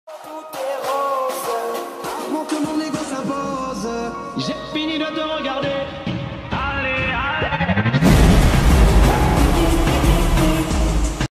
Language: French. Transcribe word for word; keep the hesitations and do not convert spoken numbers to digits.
Tout est rose. Avant que mon ego s'impose. J'ai fini de te regarder.